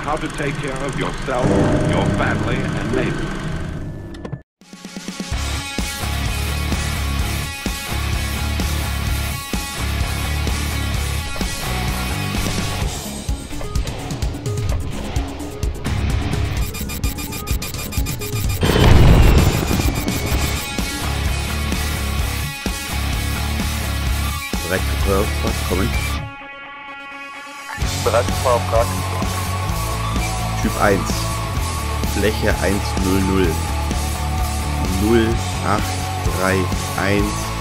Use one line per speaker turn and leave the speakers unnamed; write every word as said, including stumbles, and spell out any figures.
how to take care of yourself, your family and neighbors.
Bereit für Feuerplatz kommen.
Bereit für Feuerplatz.
Typ eins. Fläche eins null null. null acht drei eins